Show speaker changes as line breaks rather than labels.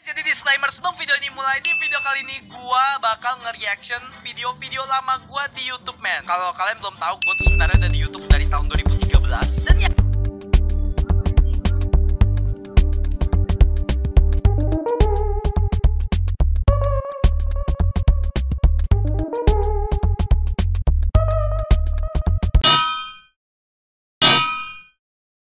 Jadi disclaimer sebelum video ini mulai, di video kali ini gua bakal nge-reaction video-video lama gua di YouTube, men. Kalau kalian belum tahu, gua tuh